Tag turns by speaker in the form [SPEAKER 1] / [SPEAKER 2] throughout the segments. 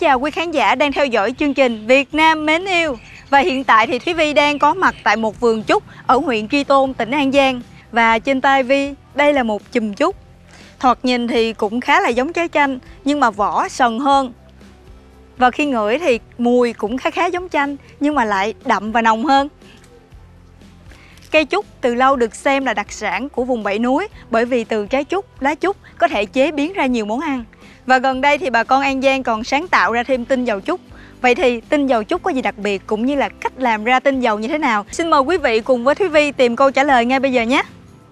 [SPEAKER 1] chào quý khán giả đang theo dõi chương trình Việt Nam mến yêu. Và hiện tại thì Thúy Vi đang có mặt tại một vườn trúc ở huyện Tri Tôn, tỉnh An Giang. Và trên tay Vi, đây là một chùm trúc. Thoạt nhìn thì cũng khá là giống trái chanh, nhưng mà vỏ sần hơn. Và khi ngửi thì mùi cũng khá giống chanh, nhưng mà lại đậm và nồng hơn. Cây trúc từ lâu được xem là đặc sản của vùng Bảy Núi, bởi vì từ trái trúc, lá trúc có thể chế biến ra nhiều món ăn. Và gần đây thì bà con An Giang còn sáng tạo ra thêm tinh dầu trúc. Vậy thì tinh dầu trúc có gì đặc biệt cũng như là cách làm ra tinh dầu như thế nào? Xin mời quý vị cùng với Thúy Vi tìm câu trả lời ngay bây giờ nhé.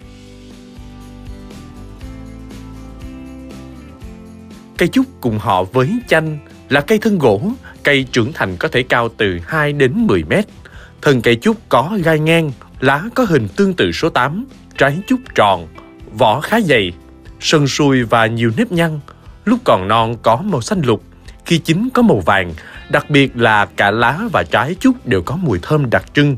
[SPEAKER 2] Cây trúc cùng họ với chanh là cây thân gỗ, cây trưởng thành có thể cao từ 2 đến 10 mét. Thân cây trúc có gai ngang, lá có hình tương tự số 8, trái trúc tròn, vỏ khá dày, sần sùi và nhiều nếp nhăn. Lúc còn non có màu xanh lục, khi chín có màu vàng, đặc biệt là cả lá và trái trúc đều có mùi thơm đặc trưng.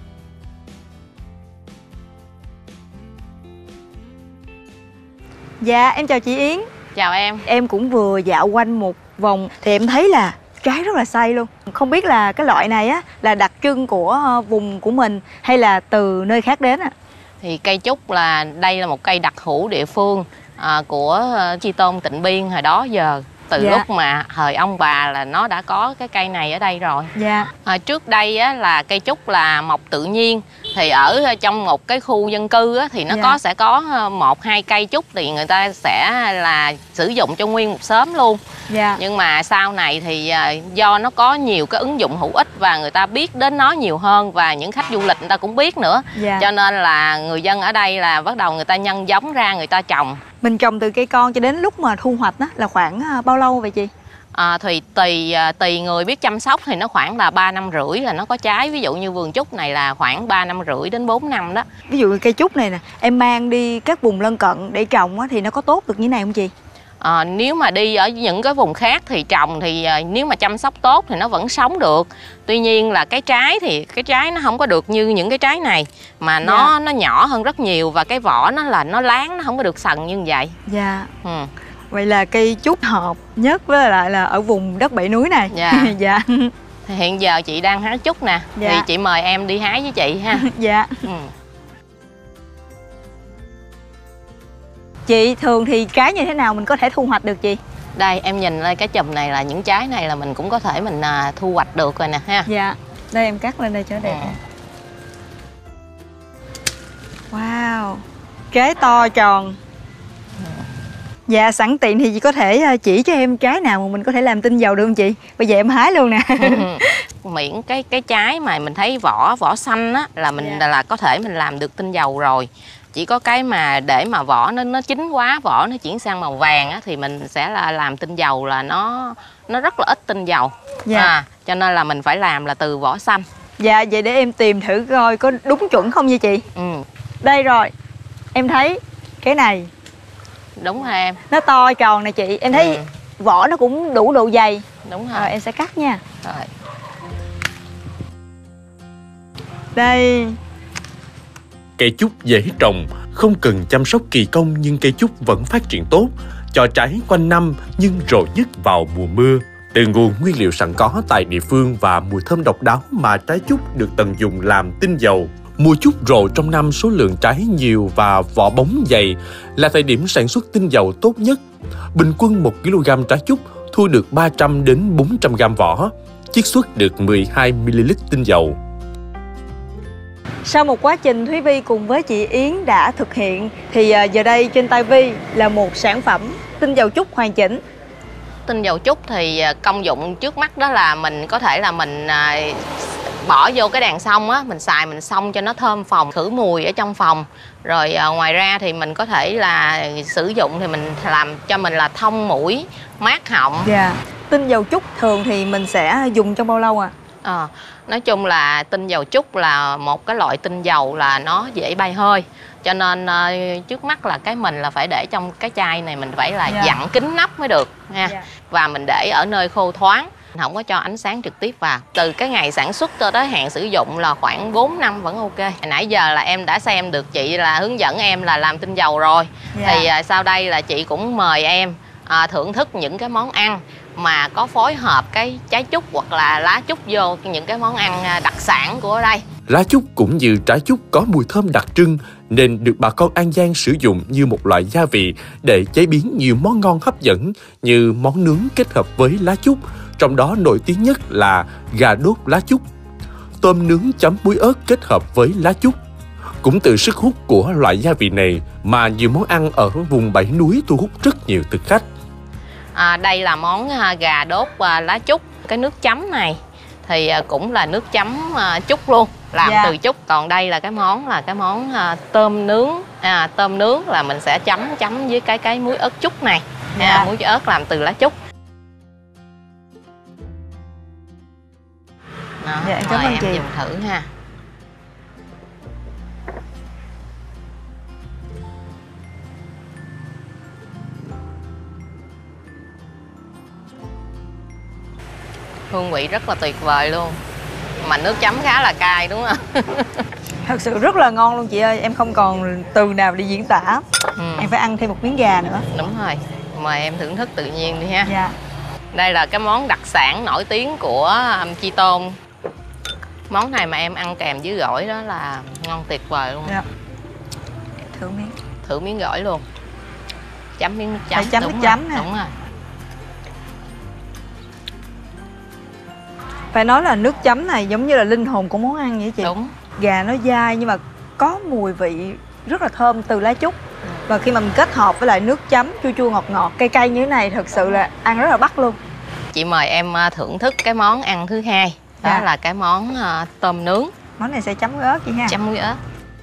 [SPEAKER 1] Dạ, em chào chị Yến.
[SPEAKER 3] Chào em.
[SPEAKER 1] Em cũng vừa dạo quanh một vòng thì em thấy là trái rất là xay luôn. Không biết là cái loại này á là đặc trưng của vùng của mình hay là từ nơi khác đến ạ?
[SPEAKER 3] Thì cây trúc là đây là một cây đặc hữu địa phương của Tri Tôn, Tịnh Biên hồi đó giờ. Từ lúc mà thời ông bà là nó đã có cái cây này ở đây rồi. Trước đây á, là cây trúc là mọc tự nhiên. Thì ở trong một cái khu dân cư á, thì nó sẽ có 1-2 cây trúc thì người ta sẽ là sử dụng cho nguyên một xóm luôn. Nhưng mà sau này thì do nó có nhiều cái ứng dụng hữu ích và người ta biết đến nó nhiều hơn, và những khách du lịch người ta cũng biết nữa. Cho nên là người dân ở đây là bắt đầu người ta nhân giống ra, người ta trồng.
[SPEAKER 1] Mình trồng từ cây con cho đến lúc mà thu hoạch đó là khoảng bao lâu vậy chị?
[SPEAKER 3] Thì tùy người biết chăm sóc thì nó khoảng là 3 năm rưỡi là nó có trái. Ví dụ như vườn trúc này là khoảng 3 năm rưỡi đến 4 năm đó.
[SPEAKER 1] Ví dụ cây trúc này nè, em mang đi các vùng lân cận để trồng á, thì nó có tốt được như này không chị?
[SPEAKER 3] Nếu mà đi ở những cái vùng khác thì trồng thì nếu mà chăm sóc tốt thì nó vẫn sống được. Tuy nhiên là cái trái thì cái trái nó không có được như những cái trái này, mà nó nhỏ hơn rất nhiều, và cái vỏ nó láng, nó không có được sần như vậy.
[SPEAKER 1] Vậy là cây trúc hợp nhất với lại là ở vùng đất Bảy Núi này.
[SPEAKER 3] Thì hiện giờ chị đang hái trúc nè, thì chị mời em đi hái với chị ha.
[SPEAKER 1] Chị thường thì trái như thế nào mình có thể thu hoạch được chị?
[SPEAKER 3] Đây em nhìn lên cái chùm này là những trái này là mình cũng có thể mình thu hoạch được rồi nè ha.
[SPEAKER 1] Đây em cắt lên đây cho đẹp. Wow, trái to tròn. Dạ, sẵn tiện thì chị có thể chỉ cho em trái nào mà mình có thể làm tinh dầu được không chị? Bây giờ em hái luôn nè.
[SPEAKER 3] Miễn cái trái mà mình thấy vỏ xanh á là mình là có thể mình làm được tinh dầu rồi. Chỉ có cái mà để mà vỏ nó chín quá, vỏ nó chuyển sang màu vàng á, thì mình sẽ là làm tinh dầu là nó rất là ít tinh dầu. Cho nên là mình phải làm là từ vỏ xanh. Dạ,
[SPEAKER 1] vậy để em tìm thử coi có đúng chuẩn không nha chị. Đây rồi, em thấy cái này.
[SPEAKER 3] Đúng rồi em.
[SPEAKER 1] Nó to tròn nè chị, em thấy vỏ nó cũng đủ độ dày.
[SPEAKER 3] Đúng rồi.
[SPEAKER 1] Rồi em sẽ cắt nha.
[SPEAKER 3] Rồi.
[SPEAKER 2] Đây. Cây trúc dễ trồng, không cần chăm sóc kỳ công nhưng cây trúc vẫn phát triển tốt, cho trái quanh năm nhưng rộ nhất vào mùa mưa. Từ nguồn nguyên liệu sẵn có tại địa phương và mùi thơm độc đáo mà trái trúc được tận dụng làm tinh dầu. Mùa trúc rộ trong năm, số lượng trái nhiều và vỏ bóng dày là thời điểm sản xuất tinh dầu tốt nhất. Bình quân 1 kg trái trúc thu được 300 đến 400 g vỏ, chiết xuất được 12 ml tinh dầu.
[SPEAKER 1] Sau một quá trình Thúy Vi cùng với chị Yến đã thực hiện thì giờ đây trên tay Vi là một sản phẩm tinh dầu trúc hoàn chỉnh.
[SPEAKER 3] Tinh dầu trúc thì công dụng trước mắt đó là mình có thể là mình bỏ vô cái đàn xông á, mình xài mình xông cho nó thơm phòng, khử mùi ở trong phòng. Rồi ngoài ra thì mình có thể là sử dụng thì mình làm cho mình là thông mũi, mát họng.
[SPEAKER 1] Tinh dầu trúc thường thì mình sẽ dùng trong bao lâu ạ?
[SPEAKER 3] Nói chung là tinh dầu trúc là một cái loại tinh dầu là nó dễ bay hơi. Cho nên trước mắt là cái mình là phải để trong cái chai này, mình phải là dặn kín nắp mới được nha. Và mình để ở nơi khô thoáng, không có cho ánh sáng trực tiếp vào. Từ cái ngày sản xuất cho tới hạn sử dụng là khoảng 4 năm vẫn ok. Nãy giờ là em đã xem được chị là hướng dẫn em là làm tinh dầu rồi. Thì sau đây là chị cũng mời em thưởng thức những cái món ăn mà có phối hợp cái trái trúc hoặc là lá trúc vô những cái món ăn đặc sản của ở đây.
[SPEAKER 2] Lá trúc cũng như trái trúc có mùi thơm đặc trưng nên được bà con An Giang sử dụng như một loại gia vị để chế biến nhiều món ngon hấp dẫn như món nướng kết hợp với lá trúc, trong đó nổi tiếng nhất là gà đốt lá trúc, tôm nướng chấm muối ớt kết hợp với lá trúc. Cũng từ sức hút của loại gia vị này mà nhiều món ăn ở vùng Bảy Núi thu hút rất nhiều thực khách.
[SPEAKER 3] Đây là món gà đốt lá trúc. Cái nước chấm này thì cũng là nước chấm trúc luôn, làm từ trúc. Còn đây là cái món tôm nướng. Tôm nướng là mình sẽ chấm với cái muối ớt trúc này. Muối ớt làm từ lá trúc.
[SPEAKER 1] Em cảm ơn chị.
[SPEAKER 3] Dùng thử ha. Hương vị rất là tuyệt vời luôn. Mà nước chấm khá là cay đúng không?
[SPEAKER 1] Thật sự rất là ngon luôn chị ơi. Em không còn từ nào để diễn tả. Em phải ăn thêm một miếng gà nữa.
[SPEAKER 3] Đúng rồi. Mời em thưởng thức tự nhiên đi ha.
[SPEAKER 1] Dạ.
[SPEAKER 3] Đây là cái món đặc sản nổi tiếng của Chi Tôn. Món này mà em ăn kèm với gỏi đó là ngon tuyệt vời luôn.
[SPEAKER 1] Dạ.
[SPEAKER 3] Thử miếng gỏi luôn. Chấm miếng nước chấm.
[SPEAKER 1] Phải chấm nước chấm nè.
[SPEAKER 3] Đúng rồi.
[SPEAKER 1] Phải nói là nước chấm này giống như là linh hồn của món ăn vậy chị.
[SPEAKER 3] Đúng.
[SPEAKER 1] Gà nó dai nhưng mà có mùi vị rất là thơm từ lá trúc. Và khi mà mình kết hợp với lại nước chấm chua chua ngọt ngọt cay cay như thế này, thật sự là ăn rất là bắt luôn.
[SPEAKER 3] Chị mời em thưởng thức cái món ăn thứ hai. Đó là cái món tôm nướng.
[SPEAKER 1] Món này sẽ chấm muối ớt chị ha.
[SPEAKER 3] Chấm muối ớt.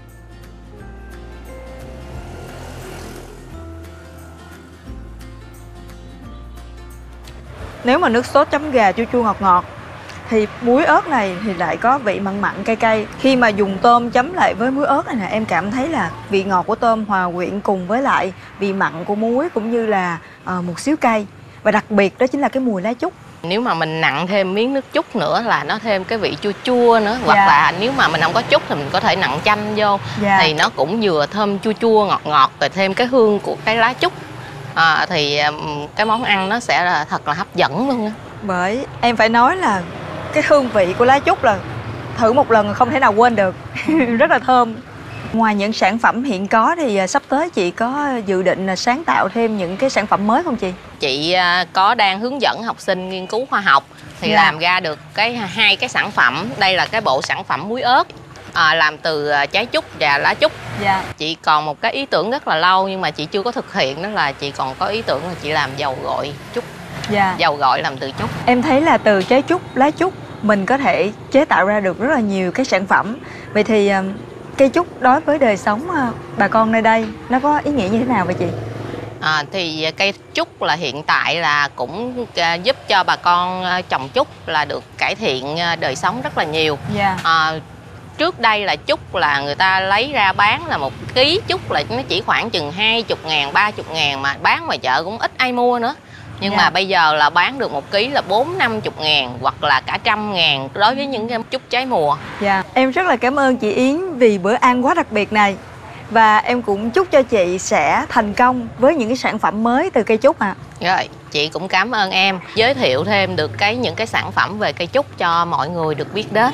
[SPEAKER 1] Nếu mà nước sốt chấm gà chua chua ngọt ngọt thì muối ớt này thì lại có vị mặn mặn cay cay. Khi mà dùng tôm chấm lại với muối ớt này nè, em cảm thấy là vị ngọt của tôm hòa quyện cùng với lại vị mặn của muối cũng như là một xíu cay. Và đặc biệt đó chính là cái mùi lá trúc.
[SPEAKER 3] Nếu mà mình nặn thêm miếng nước trúc nữa là nó thêm cái vị chua chua nữa. Hoặc là nếu mà mình không có trúc thì mình có thể nặn chanh vô. Thì nó cũng vừa thơm chua chua ngọt ngọt, rồi thêm cái hương của cái lá trúc. Thì cái món ăn nó sẽ là thật là hấp dẫn luôn đó.
[SPEAKER 1] Bởi em phải nói là cái hương vị của lá trúc là thử một lần không thể nào quên được. Rất là thơm. Ngoài những sản phẩm hiện có thì sắp tới chị có dự định là sáng tạo thêm những cái sản phẩm mới không chị?
[SPEAKER 3] Chị có đang hướng dẫn học sinh nghiên cứu khoa học thì làm ra được hai cái sản phẩm. Đây là cái bộ sản phẩm muối ớt làm từ trái trúc và lá trúc. Chị còn một cái ý tưởng rất là lâu nhưng mà chị chưa có thực hiện, đó là chị còn có ý tưởng là chị làm dầu gội trúc. Dầu gội làm từ trúc.
[SPEAKER 1] Em thấy là từ trái trúc, lá trúc mình có thể chế tạo ra được rất là nhiều cái sản phẩm. Vậy thì cây trúc đối với đời sống bà con nơi đây nó có ý nghĩa như thế nào vậy chị?
[SPEAKER 3] Thì cây trúc là hiện tại là cũng giúp cho bà con trồng trúc là được cải thiện đời sống rất là nhiều. Trước đây là trúc là người ta lấy ra bán là 1 ký trúc là nó chỉ khoảng chừng 20.000, 30.000 mà bán ngoài chợ cũng ít ai mua nữa. Nhưng mà bây giờ là bán được 1 ký là 40-50.000 hoặc là cả 100.000 đối với những cái trúc trái mùa.
[SPEAKER 1] Em rất là cảm ơn chị Yến vì bữa ăn quá đặc biệt này. Và em cũng chúc cho chị sẽ thành công với những cái sản phẩm mới từ cây trúc ạ.
[SPEAKER 3] Rồi, chị cũng cảm ơn em giới thiệu thêm được những cái sản phẩm về cây trúc cho mọi người được biết đến.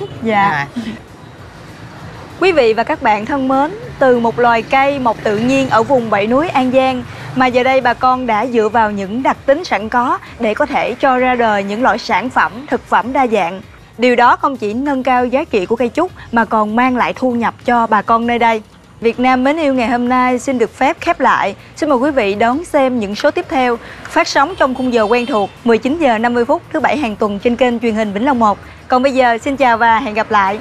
[SPEAKER 1] Quý vị và các bạn thân mến, từ một loài cây mọc tự nhiên ở vùng Bảy Núi An Giang mà giờ đây bà con đã dựa vào những đặc tính sẵn có để có thể cho ra đời những loại sản phẩm, thực phẩm đa dạng. Điều đó không chỉ nâng cao giá trị của cây trúc mà còn mang lại thu nhập cho bà con nơi đây. Việt Nam mến yêu ngày hôm nay xin được phép khép lại. Xin mời quý vị đón xem những số tiếp theo phát sóng trong khung giờ quen thuộc 19 giờ 50 phút thứ Bảy hàng tuần trên kênh truyền hình Vĩnh Long 1. Còn bây giờ xin chào và hẹn gặp lại.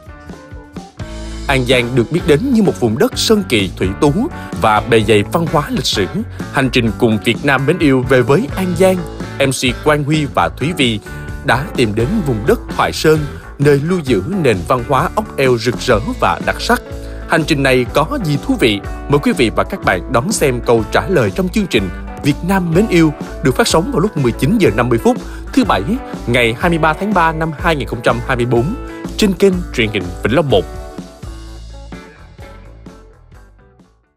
[SPEAKER 2] An Giang được biết đến như một vùng đất sơn kỳ thủy tú và bề dày văn hóa lịch sử. Hành trình cùng Việt Nam mến yêu về với An Giang, MC Quang Huy và Thúy Vi đã tìm đến vùng đất Thoại Sơn, nơi lưu giữ nền văn hóa ốc eo rực rỡ và đặc sắc. Hành trình này có gì thú vị? Mời quý vị và các bạn đón xem câu trả lời trong chương trình Việt Nam mến yêu được phát sóng vào lúc 19 giờ 50 phút thứ Bảy ngày 23 tháng 3 năm 2024 trên kênh truyền hình Vĩnh Long 1.